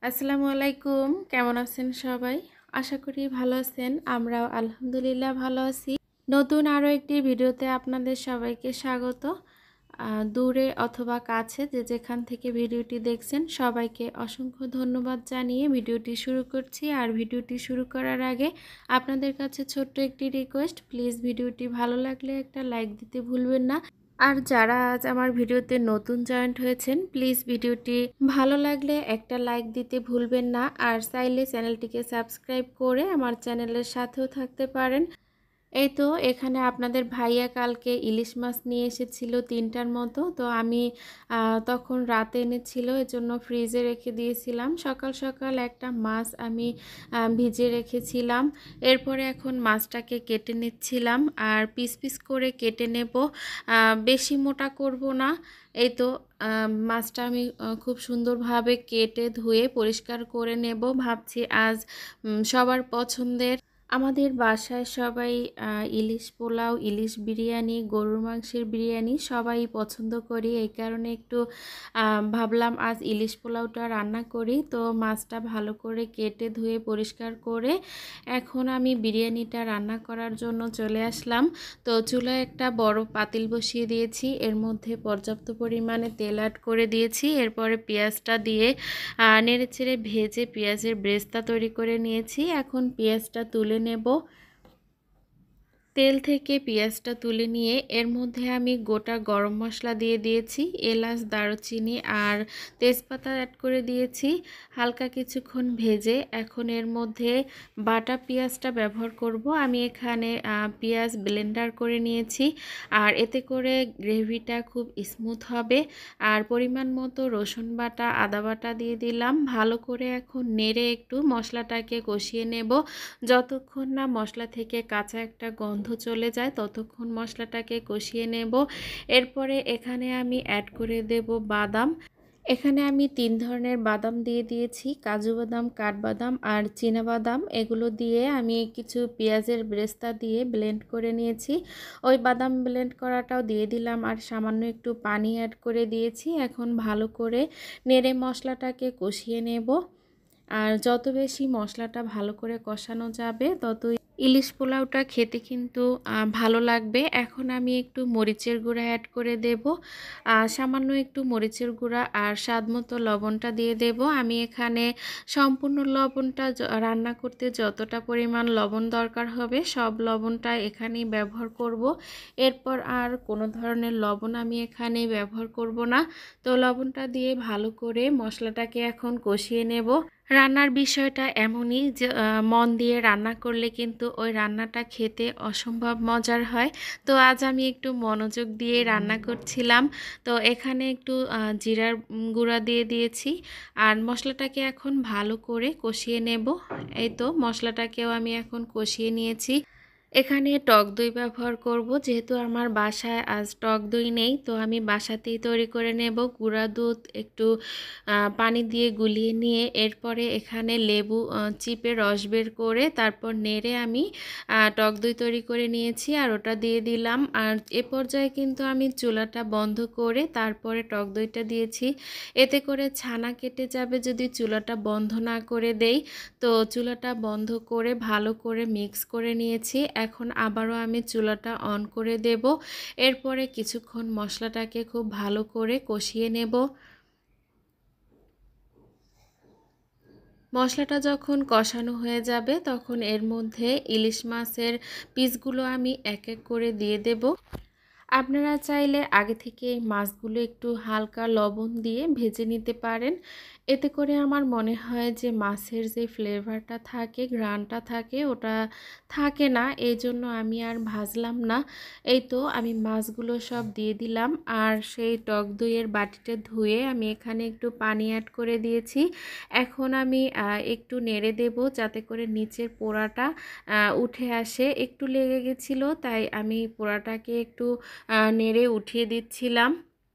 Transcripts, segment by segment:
আসসালামু আলাইকুম। কেমন আছেন সবাই? আশা করি ভালো আছেন। আমরাও আলহামদুলিল্লাহ ভালো আছি। নতুন আরও একটি ভিডিওতে আপনাদের সবাইকে স্বাগত। দূরে অথবা কাছে যে যেখান থেকে ভিডিওটি দেখছেন সবাইকে অসংখ্য ধন্যবাদ জানিয়ে ভিডিওটি শুরু করছি। আর ভিডিওটি শুরু করার আগে আপনাদের কাছে ছোট্ট একটি রিকোয়েস্ট, প্লিজ ভিডিওটি ভালো লাগলে একটা লাইক দিতে ভুলবেন না। আর যারা আজ আমার ভিডিওতে নতুন জয়েন্ট হয়েছেন, প্লিজ ভিডিওটি ভালো লাগলে একটা লাইক দিতে ভুলবেন না। আর চাইলে চ্যানেলটিকে সাবস্ক্রাইব করে আমার চ্যানেলের সাথেও থাকতে পারেন। এই তো এখানে আপনাদের ভাইয়া কালকে ইলিশ মাছ নিয়ে এসেছিল 3টার মতো। তো আমি তখন রাতে এনেছিল, এজন্য ফ্রিজে রেখে দিয়েছিলাম। সকাল সকাল একটা মাছ আমি ভিজে রেখেছিলাম। এরপরে এখন মাছটাকে কেটে নিচ্ছিলাম, আর পিস পিস করে কেটে নেব, বেশি মোটা করব না। এই তো মাছটা আমি খুব সুন্দরভাবে কেটে ধুয়ে পরিষ্কার করে নেব। ভাবছি আজ সবার পছন্দের, আমাদের বাসায় সবাই ইলিশ পোলাও, ইলিশ বিরিয়ানি, গরুর মাংসের বিরিয়ানি সবাই পছন্দ করি। এই কারণে একটু ভাবলাম আজ ইলিশ পোলাওটা রান্না করি। তো মাছটা ভালো করে কেটে ধুয়ে পরিষ্কার করে এখন আমি বিরিয়ানিটা রান্না করার জন্য চলে আসলাম। তো চুলায় একটা বড় পাতিল বসিয়ে দিয়েছি, এর মধ্যে পর্যাপ্ত পরিমাণে তেল অ্যাড করে দিয়েছি। এরপরে পেঁয়াজটা দিয়ে নেড়েচেড়ে ভেজে পেঁয়াজের ব্রেস্তা তৈরি করে নিয়েছি। এখন পেঁয়াজটা তুলে নেব। তেল থেকে পেঁয়াজটা তুলে নিয়ে এর মধ্যে আমি গোটা গরম মশলা দিয়ে দিয়েছি, এলাচ, দারুচিনি আর তেজপাতা অ্যাড করে দিয়েছি। হালকা কিছুক্ষণ ভেজে এখন এর মধ্যে বাটা পেঁয়াজটা ব্যবহার করব। আমি এখানে পেঁয়াজ ব্লেন্ডার করে নিয়েছি, আর এতে করে গ্রেভিটা খুব স্মুথ হবে। আর পরিমাণ মতো রসুন বাটা, আদা বাটা দিয়ে দিলাম। ভালো করে এখন নেড়ে একটু মশলাটাকে কষিয়ে নেব। যতক্ষণ না মশলা থেকে কাঁচা একটা গন্ধ চলে যায় ততক্ষণ মশলাটাকে কষিয়ে নেব। এরপরে এখানে আমি অ্যাড করে দেব বাদাম। এখানে আমি 3 ধরনের বাদাম দিয়ে দিয়েছি, কাজু বাদাম, কাঠবাদাম আর চীনা বাদাম। এগুলো দিয়ে আমি কিছু পেঁয়াজের ব্রেস্তা দিয়ে ব্লেন্ড করে নিয়েছি। ওই বাদাম ব্লেন্ড করাটাও দিয়ে দিলাম, আর সামান্য একটু পানি অ্যাড করে দিয়েছি। এখন ভালো করে নেড়ে মশলাটাকে কষিয়ে নেব। আর যত বেশি মশলাটা ভালো করে কষানো যাবে ততই ইলিশ পোলাওটা খেতে কিন্তু ভালো লাগবে। এখন আমি একটু মরিচের গুঁড়া অ্যাড করে দেব, সামান্য একটু মরিচের গুঁড়া আর স্বাদমতো লবণটা দিয়ে দেব। আমি এখানে সম্পূর্ণ লবণটা রান্না করতে যতটা পরিমাণ লবণ দরকার হবে সব লবণটা এখানেই ব্যবহার করব। এরপর আর কোনো ধরনের লবণ আমি এখানে ব্যবহার করব না। তো লবণটা দিয়ে ভালো করে মশলাটাকে এখন কষিয়ে নেব। রান্নার বিষয়টা এমনই যে মন দিয়ে রান্না করলে কিন্তু ওই রান্নাটা খেতে অসম্ভব মজার হয়। তো আজ আমি একটু মনোযোগ দিয়ে রান্না করছিলাম। তো এখানে একটু জিরার গুঁড়া দিয়ে দিয়েছি, আর মশলাটাকে এখন ভালো করে কষিয়ে নেব। এই তো মশলাটাকেও আমি এখন কষিয়ে নিয়েছি। এখানে টক দই ব্যবহার করব, যেহেতু আমার বাসায় আজ টক দই নেই। তো আমি বাসাতেই তৈরি করে নেব। গুঁড়া দুধ একটু পানি দিয়ে গুলিয়ে নিয়ে এরপরে এখানে লেবু চিপে রস বের করে তারপর নেড়ে আমি টক দই তৈরি করে নিয়েছি, আর ওটা দিয়ে দিলাম। আর এ পর্যায়ে কিন্তু আমি চুলাটা বন্ধ করে তারপরে টক দইটা দিয়েছি। এতে করে ছানা কেটে যাবে যদি চুলাটা বন্ধ না করে দেই। তো চুলাটা বন্ধ করে ভালো করে মিক্স করে নিয়েছি। এখন আবারও আমি চুলাটা অন করে দেব। এরপরে কিছুক্ষণ মশলাটাকে খুব ভালো করে কষিয়ে নেব। মশলাটা যখন কষানো হয়ে যাবে তখন এর মধ্যে ইলিশ মাছের পিসগুলো আমি এক এক করে দিয়ে দেব। আপনারা চাইলে আগে থেকে মাছগুলো একটু হালকা লবণ দিয়ে ভেজে নিতে পারেন। এতে করে আমার মনে হয় যে মাছের যে ফ্লেভারটা থাকে, ঘ্রাণটা থাকে, ওটা থাকে না। এই জন্য আমি আর ভাজলাম না। এই তো আমি মাছগুলো সব দিয়ে দিলাম, আর সেই টক দইয়ের বাটিটা ধুয়ে আমি এখানে একটু পানি অ্যাড করে দিয়েছি। এখন আমি একটু নেড়ে দেব যাতে করে নিচের পোড়াটা উঠে আসে। একটু লেগে গেছিলো, তাই আমি পোড়াটাকে একটু নেড়ে উঠিয়ে দিচ্ছিলাম।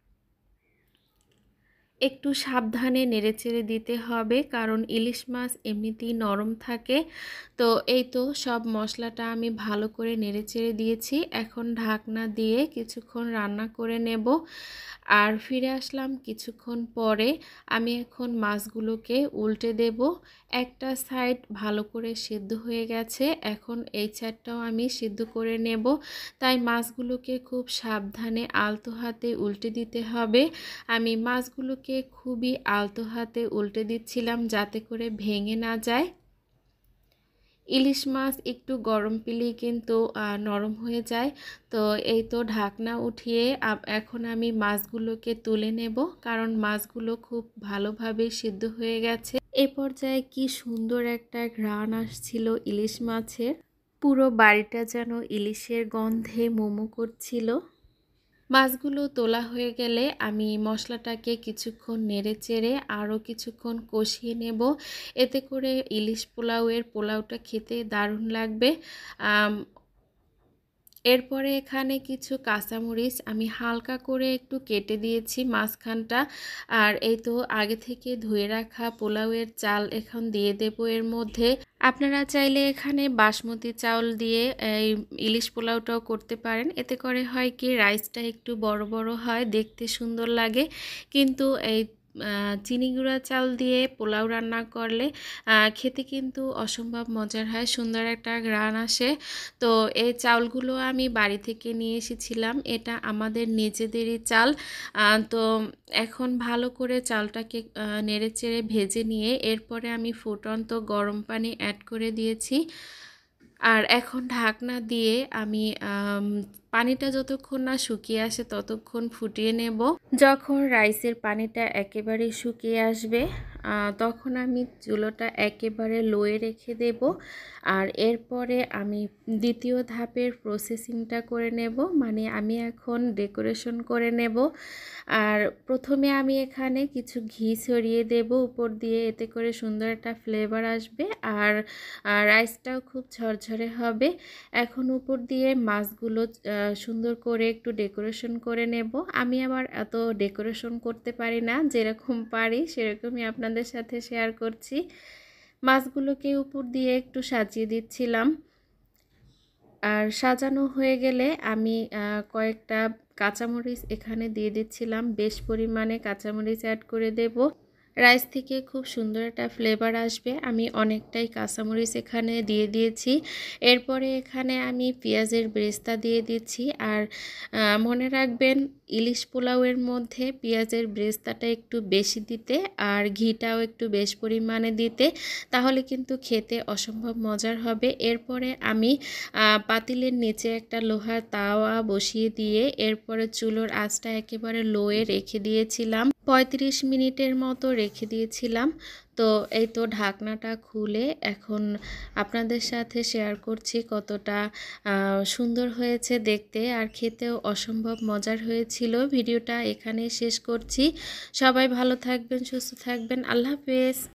একটু সাবধানে নেড়েচেড়ে দিতে হবে, কারণ ইলিশ মাছ এমনিতেই নরম থাকে। তো এই তো সব মশলাটা আমি ভালো করে নেড়েচেড়ে দিয়েছি। এখন ঢাকনা দিয়ে কিছুক্ষণ রান্না করে নেব। আর ফিরে আসলাম কিছুক্ষণ পরে। আমি এখন মাছগুলোকে উল্টে দেব। একটা সাইড ভালো করে সিদ্ধ হয়ে গেছে, এখন এই সাইডটাও আমি সিদ্ধ করে নেব। তাই মাছগুলোকে খুব সাবধানে আলতো হাতে উল্টে দিতে হবে। আমি মাছগুলোকে খুবই আলতো হাতে উল্টে দিচ্ছিলাম যাতে করে ভেঙে না যায়। ইলিশ মাছ একটু গরম পেলেই কিন্তু নরম হয়ে যায়। তো এই তো ঢাকনা উঠিয়ে এখন আমি মাছগুলোকে তুলে নেব, কারণ মাছগুলো খুব ভালোভাবে সিদ্ধ হয়ে গেছে। এ পর্যায়ে কি সুন্দর একটা ঘ্রাণ আসছিল ইলিশ মাছের, পুরো বাড়িটা যেন ইলিশের গন্ধে মোমো করছিল। মাছগুলো তোলা হয়ে গেলে আমি মশলাটাকে কিছুক্ষণ নেড়েচেড়ে আরও কিছুক্ষণ কষিয়ে নেব। এতে করে ইলিশ পোলাওটা খেতে দারুণ লাগবে। এরপরে এখানে কিছু কাঁচামরিচ আমি হালকা করে একটু কেটে দিয়েছি মাঝখানটা। আর এই তো আগে থেকে ধুয়ে রাখা পোলাওয়ের চাল এখন দিয়ে দেব এর মধ্যে। আপনারা চাইলে এখানে বাসমতি চাউল দিয়ে এই ইলিশ পোলাওটাও করতে পারেন। এতে করে হয় কি, রাইসটা একটু বড় বড় হয়, দেখতে সুন্দর লাগে। কিন্তু এই চিনি গুঁড়া চাল দিয়ে পোলাও রান্না করলে খেতে কিন্তু অসম্ভব মজার হয়, সুন্দর একটা ঘ্রাণ আসে। তো এই চাউলগুলো আমি বাড়ি থেকে নিয়ে এসেছিলাম, এটা আমাদের নিজেদেরই চাল। তো এখন ভালো করে চালটাকে নেড়েচেড়ে ভেজে নিয়ে এরপরে আমি ফুটন্ত গরম পানি অ্যাড করে দিয়েছি। আর এখন ঢাকনা দিয়ে আমি পানিটা যতক্ষণ না শুকিয়ে আসে ততক্ষণ ফুটিয়ে নেব। যখন রাইসের পানিটা একেবারে শুকিয়ে আসবে তখন আমি চুলোটা একেবারে লোয়ে রেখে দেব। আর এরপরে আমি দ্বিতীয় ধাপের প্রসেসিংটা করে নেব, মানে আমি এখন ডেকোরেশন করে নেব। আর প্রথমে আমি এখানে কিছু ঘি ছড়িয়ে দেব উপর দিয়ে, এতে করে সুন্দর একটা ফ্লেভার আসবে আর রাইসটাও খুব ঝরঝরে হবে। এখন উপর দিয়ে মাছগুলো সুন্দর করে একটু ডেকোরেশন করে নেব। আমি আবার এত ডেকোরেশন করতে পারি না, যেরকম পারি সেরকমই আপনাদের সাথে শেয়ার করছি। মাছগুলোকে উপর দিয়ে একটু সাজিয়ে দিচ্ছিলাম। আর সাজানো হয়ে গেলে আমি কয়েকটা কাঁচামরিচ এখানে দিয়ে দিচ্ছিলাম, বেশ পরিমাণে কাঁচামরিচ অ্যাড করে দেব। রাইস থেকে খুব সুন্দর একটা ফ্লেভার আসবে। আমি অনেকটাই কাঁচামরিচ এখানে দিয়ে দিয়েছি। এরপরে এখানে আমি পেঁয়াজের বেরেস্তা দিয়ে দিচ্ছি। আর মনে রাখবেন, ইলিশ পোলাওয়ের মধ্যে পেঁয়াজের বেরেস্তাটা একটু বেশি দিতে আর ঘিটাও একটু বেশ পরিমাণে দিতে, তাহলে কিন্তু খেতে অসম্ভব মজার হবে। এরপরে আমি পাতিলের নিচে একটা লোহার তাওয়া বসিয়ে দিয়ে এরপরে চুলোর আঁচটা একেবারে লোয়ে রেখে দিয়েছিলাম, 35 মিনিটের মতো রেখে দিয়েছিলাম। তো এই তো ঢাকনাটা খুলে এখন আপনাদের সাথে শেয়ার করছি কতটা সুন্দর হয়েছে দেখতে, আর খেতেও অসম্ভব মজার হয়েছিল। ভিডিওটা এখানেই শেষ করছি। সবাই ভালো থাকবেন, সুস্থ থাকবেন। আল্লাহ হাফেজ।